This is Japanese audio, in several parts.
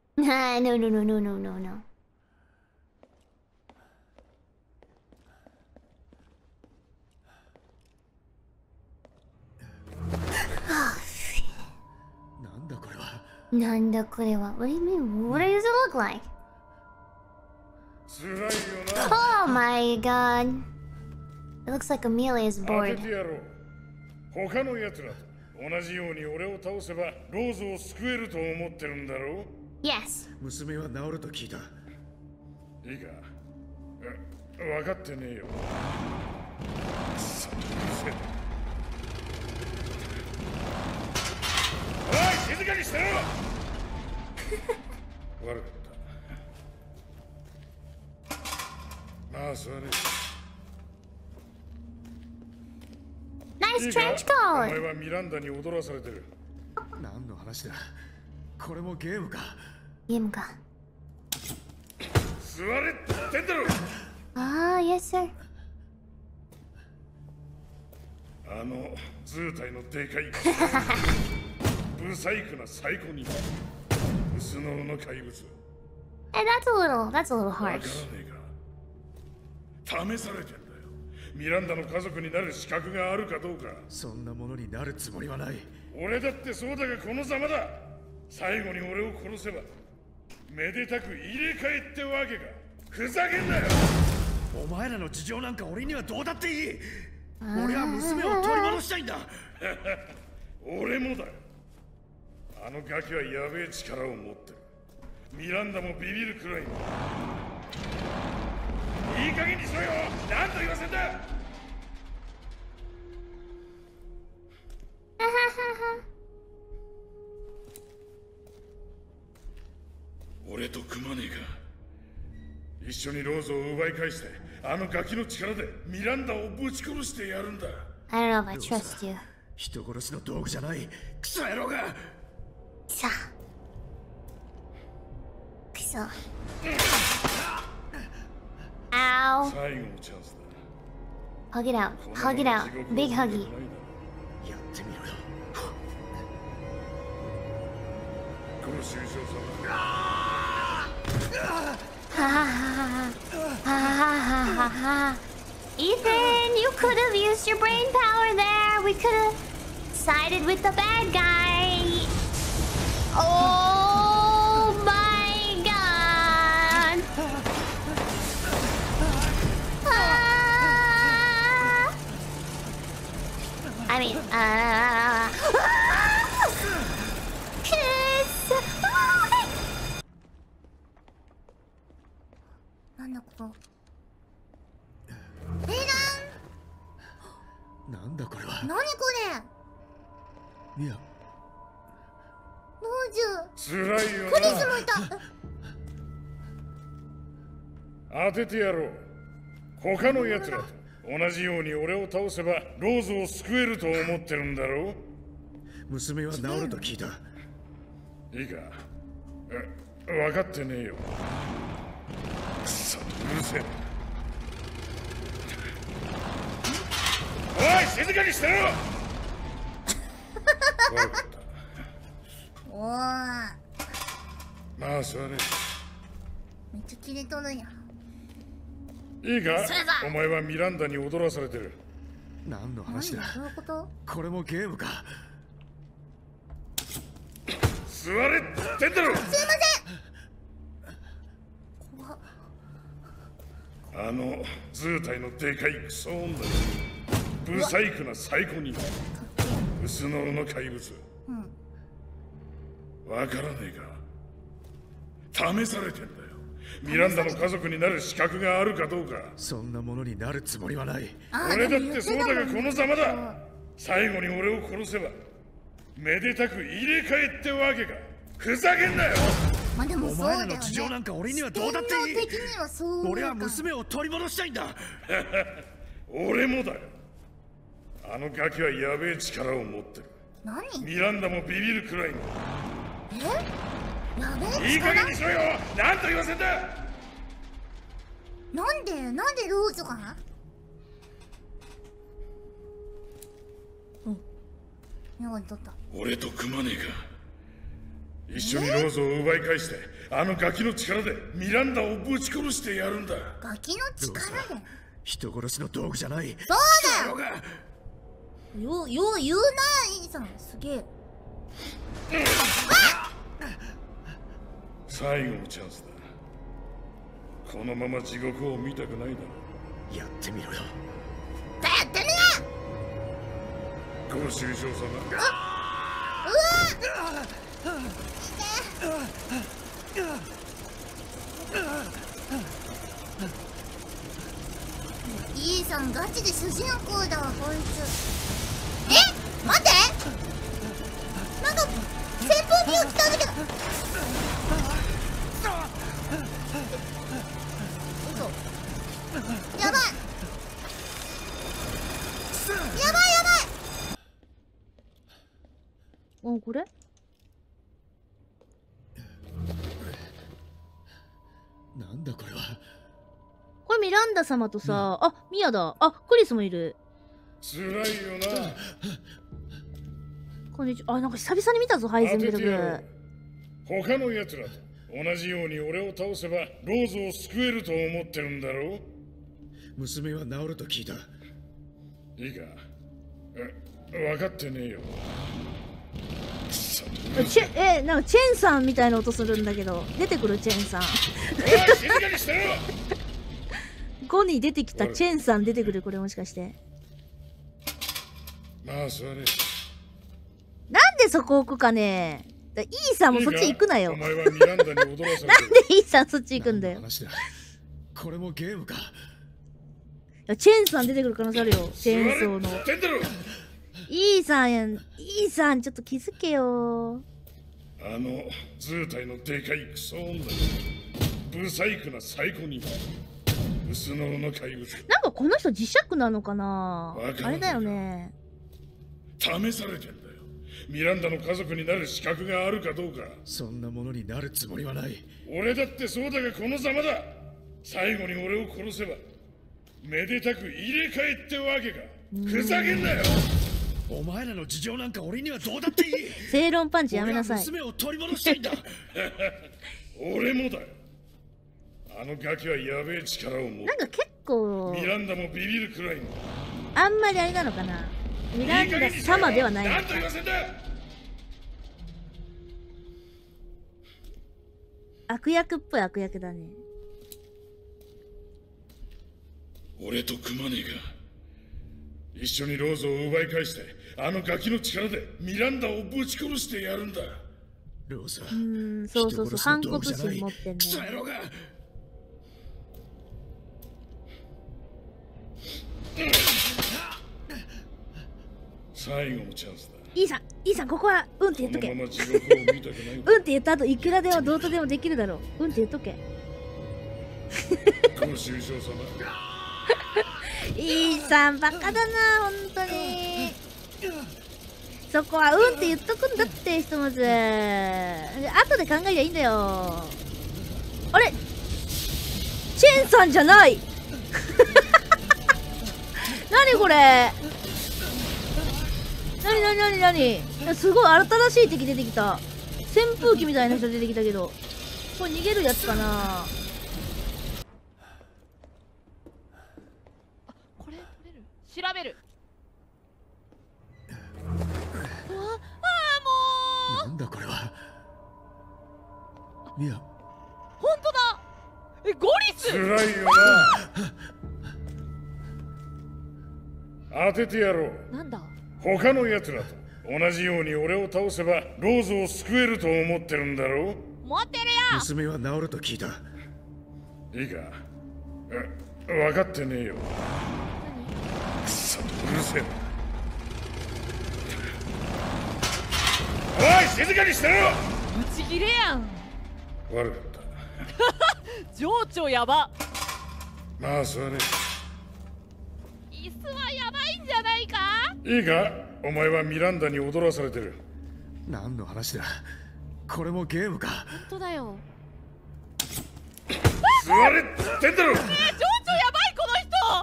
No, no, no, no, no, no, no. Nanda korewa. What do you mean? What does it look like? Oh my god. It looks like Amelia is bored. 他の奴らと同じように俺を倒せばローズを救えると思ってるんだろう Yes. 娘は治ると聞いた。いいか分かってねえよ。おい静かにしてろ悪かったまあそれ Nice trench coat! お前はミランダに踊らされてる。何の話だ。これもゲームか。 ゲームか。 座れって言ってんだろ。 Ah, yes, sir. あの図体のでかいブサイクなサイコに薄のの怪物。 Hey, that's a little わから harsh. ねえか。試されてんだよ。ミランダの家族になる資格があるかどうか。そんなものになるつもりはない。俺だってそうだがこのざまだ。最後に俺を殺せばめでたく入れ替えってわけか。ふざけんなよ。お前らの事情なんか俺にはどうだっていい。俺は娘を取り戻したいんだ。俺もだよ。あのガキはやべえ力を持ってる。ミランダもビビるくらいの。いい加減にしろよ。何と言わせんだ。俺と組まねえか。一緒にローズを奪い返してあのガキの力でミランダをぶち殺してやるんだ。 I don't know if I trust you. 人殺しの道具じゃないクソ野郎が。 さあ。クソ。Ow. 最後のチャンスだ。 Hug it out. Hug it out. Big huggy. やってみろよ。この終章さ。 Ha ha ha ha ha ha ha. Ethan, you could have used your brain power there. We could have sided with the bad guy. Oh my god. I mean, kiss. なんだこれは。 何これ。 いや。 ローズ。 つらいよな。 クリスもいた。 当ててやろう。他の奴らと同じように俺を倒せばローズを救えると思ってるんだろう。娘は治ると聞いた。いいか分かってねえよ。くそうるせえ。おい静かにしてろ。悪かった。 おー。 まあそれめっちゃキレとるやん。 いいかお前はミランダに踊らされてる。何の話だ。 どういうこと。 これもゲームか。座れって言ってんだろ。 すいません。怖っ。 あの図体のでかいクソ女にブサイクなサイコに薄のろの怪物。わからねえか。試されてんだよ。ミランダの家族になる資格があるかどうか。そんなものになるつもりはない。俺だってそうだがこのざまだ。最後に俺を殺せばめでたく入れ替えってわけか。ふざけんなよ。 まあでもそうだよね。 お前らの事情なんか俺にはどうだっていい。 的にはそう。 俺は娘を取り戻したいんだ。俺もだよ。あのガキはやべえ力を持ってる。 何。 ミランダもビビるくらいの。 やべえ力。 いい加減にしろよ。何と言わせんだ。 なんでローズかな。うん。やばい取った。 俺と組まねえか。 一緒にローズを奪い返してあのガキの力でミランダをぶち殺してやるんだ。 ガキの力で人殺しの道具じゃない。 そうだよ。よう言うな、イーさん。すげえ。 最後のチャンスだ。このまま地獄を見たくないだろう。やってみろよ。 やってみな。 ご愁傷様。 イーさんガチで主人公だわこいつ。待って、なんか扇風機が来たんだけど。やばいやばい。 お、これなんだこれは。 これミランダ様とさ、あ、ミアだ。あ、クリスもいる。 辛いよな。 こんにちは。あ、なんか久々に見たぞ、ハイゼンベルグ。 他の奴らと同じように俺を倒せばローズを救えると思ってるんだろう。 娘は治ると聞いた。 いいか、分かってねえよ。 なんかチェンさんみたいな音するんだけど、出てくるチェンさん。 静かにしてろ。 5に出てきたチェンさん出てくる。これもしかして。 まあ座れ。 なんでそこ置くかね。イーさんもそっち行くなよ。 お前はミランダに踊らされてる。 なんでイーさんそっち行くんだよ。 これもゲームか。 チェンさん出てくる可能性あるよ。チェーンソーの。イーさんちょっと気づけよ。 あの図体のでかいクソ女、ブサイクなサイコに薄のの怪物。 なんかこの人磁石なのかな。あれだよね。 試されてんだよ。ミランダの家族になる資格があるかどうか。 そんなものになるつもりはない。 俺だってそうだがこのざまだ。最後に俺を殺せばめでたく入れ替えってわけか。ふざけんなよ。 お前らの事情なんか俺にはどうだっていい。 正論パンチやめなさい。 娘を取り戻したいんだ。 俺もだよ。あのガキはやべえ力を持って。 なんか結構ミランダもビビるくらいの。 あんまりあれなのかな。ミランダ様ではないのか。 なんと言わせんだ。 悪役っぽい悪役だね。 俺と組まねえか。一緒にローズを奪い返してあのガキの力でミランダをぶち殺してやるんだ。 ローズはそうそうそう、反骨心持ってんね。 クソ野郎が。 最後のチャンスだ。 イーさんここはうんって言っとけ。 うんって言った後いくらでもどうとでもできるだろう。うんって言っとけ。 ご愁傷様。 イーさんバカだな本当に。そこはうんって言っとくんだってひとまず。後で考えりゃいいんだよ。あれチェンさんじゃない。何これ。何すごい新しい敵出てきた。扇風機みたいな人出てきたけど、これ逃げるやつかな。 これ取れる？調べる。もうなんだこれは。ミア、 本当だ。ゴリス。 辛いよな。当ててやろう。 なんだ。 他の奴らと同じように俺を倒せばローズを救えると思ってるんだろう。 持ってるよ。 娘は治ると聞いた。 いいか、分かってねえよ。くそ、うるせえな。おい、静かにしてろ。 ブチギレやん。 悪かった。 情緒やば。 まあ座れ。 椅子はやばいんじゃないか。 いいか、お前はミランダに踊らされてる。 何の話だ。これもゲームか。 本当だよ。 座れって言ってんだろ。 情緒やばいこ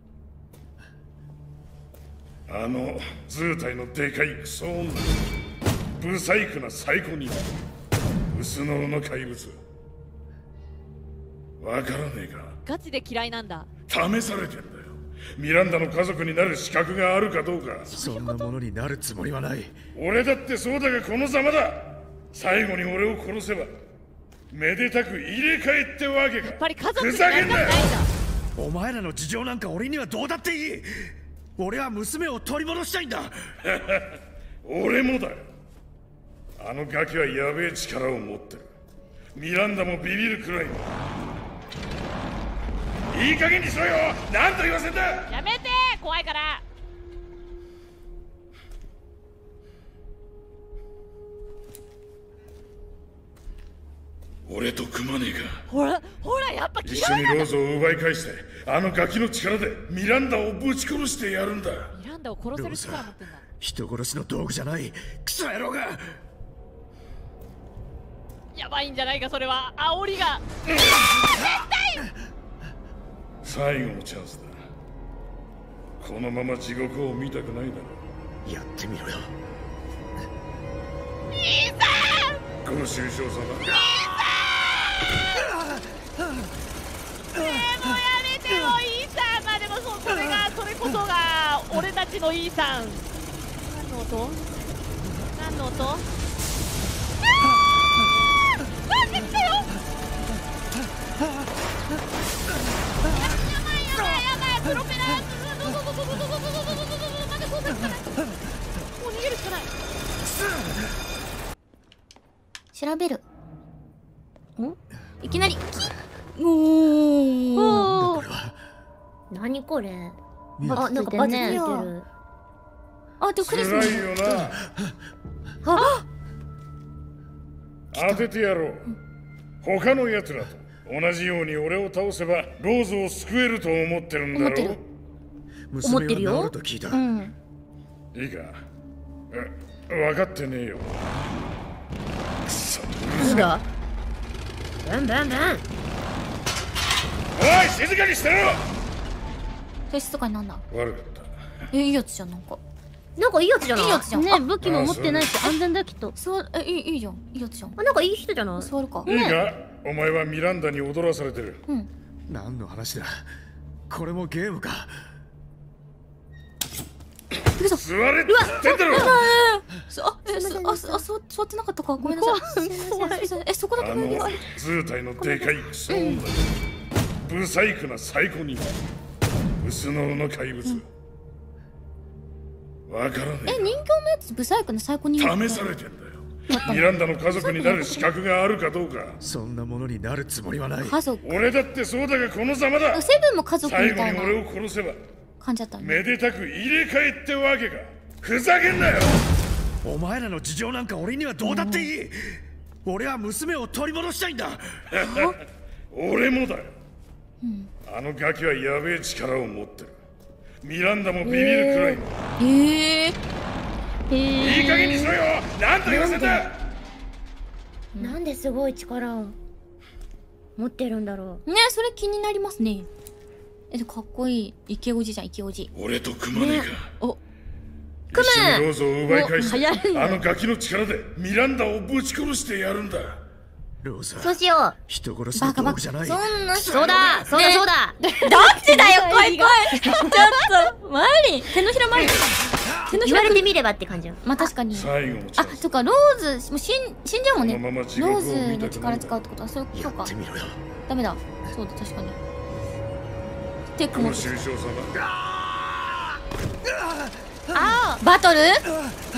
の人。 あの図体のでかいクソ女、ブサイクなサイコに薄野の怪物。わからねえか。 ガチで嫌いなんだ。 試されてんだよ。ミランダの家族になる資格があるかどうか。 そんなものになるつもりはない。 俺だってそうだがこのざまだ。最後に俺を殺せばめでたく入れ替えってわけか。 やっぱり家族ふになりたくないんだ。 お前らの事情なんか俺にはどうだっていい。俺は娘を取り戻したいんだ。 俺もだよ。あのガキはやべえ力を持ってる。ミランダもビビるくらいの。いい加減にしろよ。何と言わせんだ。 やめて、怖いから。 俺と組まねえか。 ほらほら、やっぱ一緒に嫌いなんだ。 ローズを奪い返してあのガキの力でミランダをぶち殺してやるんだ。 ミランダを殺せる力持ってんだ。 人殺しの道具じゃないクソ野郎が。 やばいんじゃないか、それは。煽りが。 最後のチャンスだ。このまま地獄を見たくないだろ。 やってみろよ。 兄さん、 ご愁傷様。 もうやめてよ、イーサン。まあでもそれこそが俺たちのイーサン。何の音？何の音？なんで来たよ。やばいプロペラ。なんでこんなに来ない。もう逃げるしかない。 調べる。いきなりおお。 何これ。 あ、なんかバツついてる。 あ、でもクリスマス。 辛いよな。当ててやろう。他の奴らと同じように俺を倒せばローズを救えると思ってるんだろう。 娘は治ると聞いた。 いいか。分かってねえよ。くそ。 なんだ。バンバンバン。 おい、静かにしてろ。 テストかなんだ。 悪かった。 いいやつじゃん。なんかいいやつじゃない。いいやつじゃん。 ね、武器も持ってないし安全だきっと。 そう、いいじゃん。いいやつじゃん。なんかいい人じゃない。座るか。 いいか、お前はミランダに踊らされてる。 何の話だ。これもゲームか。 座れって言ってんだろ。 座ってなかったか。ごめんなさい。そこだけごめんなさい。 図体のでかいクソ女。ブサイクなサイコ人。薄野の怪物。わからねえ。 人形のやつブサイクなサイコ人間。 試されてんだよ。ミランダの家族になる資格があるかどうか。 そんなものになるつもりはない。 家族。 俺だってそうだがこのざまだ。 セブンも家族み最後たいなに俺を殺せば感じだったね。 めでたく入れ替えってわけか。ふざけんなよ。 お前らの事情なんか俺にはどうだっていい。俺は娘を取り戻したいんだ。 俺もだよ。あのガキはやべえ力を持ってる。ミランダもビビるくらいの。いい加減にしろよ。何と言わせた。 なんですごい力を持ってるんだろうね。それ気になりますね。かっこいい。イケオジじゃん、イケオジ。 俺と組まねえか。 お、 一緒にローズを奪い返してあのガキの力でミランダをぶち殺してやるんだ。 ローザ、 そうしよう。 人殺しの道具じゃない。 そうだそうだどっちだよ。怖い怖い。ちょっとマリン、手のひらマリン。言われてみればって感じよ。まあ確かに。 最後のチャンス。 とかローズも死んじゃうもんね。 このまま地ロ獄をーズの見たくない力使うってことはそういうことかやって。みろよ。 ダメだ。そうだ、確かに。テックごも愁傷様。 バトル来るぞ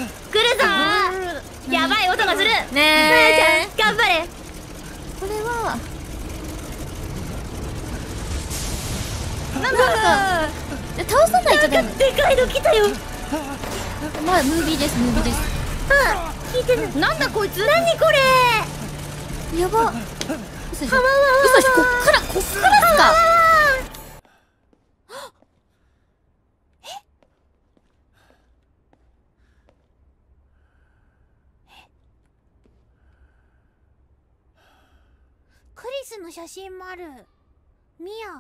ー。やばい音がするねえ。頑張れ。これはなんか倒さないとダメ。でかいの来たよ。まあムービーです、ムービーです。聞いてる。なんだこいつ。何これ。やば。嘘でしょ。嘘でしょ。こっからっすか。クリスの写真もある。ミア。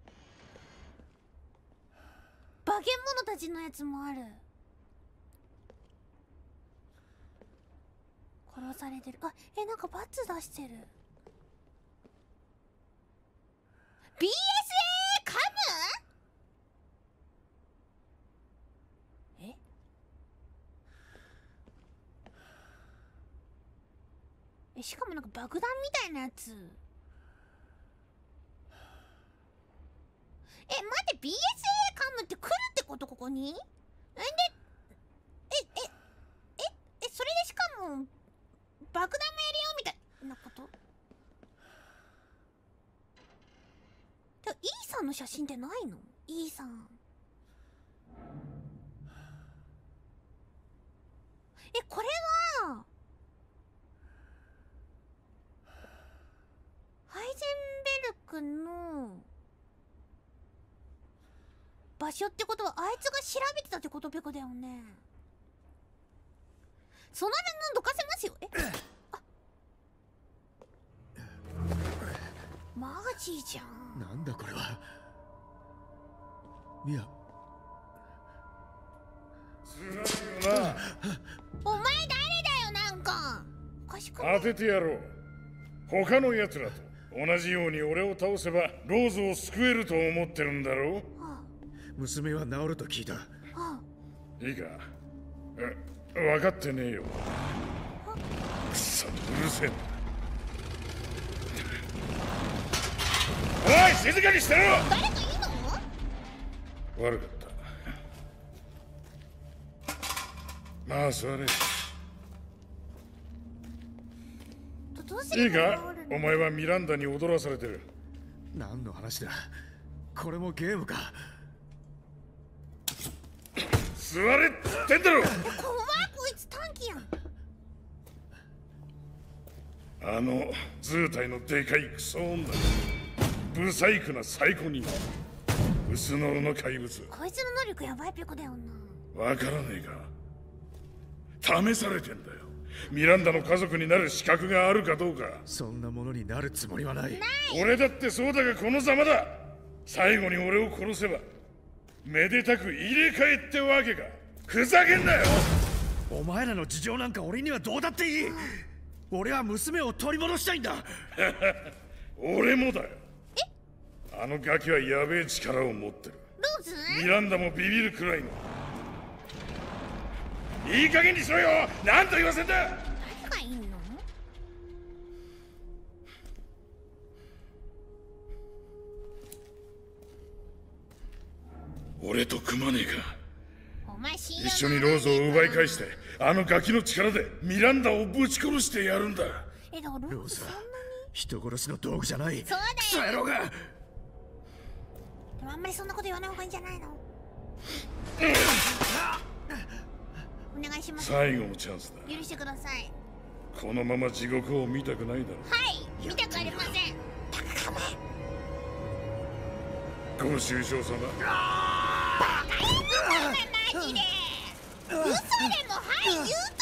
化け物たちのやつもある。 殺されてる。あ、なんか罰出してる。BSA カム？しかもなんか爆弾みたいなやつ。待って、BSA カムって来るってこと？ここに？それでしかも爆弾もやるよみたいなこと？イーさんの写真ってないの？イーさん。これはハイゼンベルクの場所ってことは、あいつが調べてたってことペコだよね。その辺のどかせますよ。マジじゃん。 なんだこれは。ミア。 お前誰だよ、なんか。おかしくない？ 当ててやろう。他の奴らと同じように俺を倒せばローズを救えると思ってるんだろう。 娘は治ると聞いた。 いいか、分かってねえよ。くそ、うるせえな。おい、静かにしてろ。 誰かいいの？ 悪かった。まあ座れ。いいか、お前はミランダに踊らされてる。 何の話だ。これもゲームか。 座れって言ってんだろ。 怖い、こいつ短期やん。 あの図体のでかいクソ女、ブサイクなサイコ人、薄のろの怪物。 こいつの能力やばいペコだよな。 わからねえか。試されてんだよ。ミランダの家族になる資格があるかどうか。 そんなものになるつもりはない。 俺だってそうだが、このざまだ。最後に俺を殺せばめでたく入れ替えってわけか。ふざけんなよ。 お前らの事情なんか俺にはどうだっていい。俺は娘を取り戻したいんだ。 俺もだよ。あのガキはやべえ力を持ってる。 ローズ？ ミランダもビビるくらいの。いい加減にしろよ。何と言わせんだ。 誰がいんの？ 俺と組まねえか。 お前信用一緒にローズを奪い返して、あのガキの力でミランダをぶち殺してやるんだ。 だからローズそんなに？ 人殺しの道具じゃない。 そうだよ。 クソ野郎が。 でもあんまりそんなこと言わない方がいいんじゃないの？お願いします。 最後のチャンスだ。 許してください。 このまま地獄を見たくないだろう。 はい、見たくありません。 ご愁傷様。 バカ野郎マジで。嘘でもはい言うと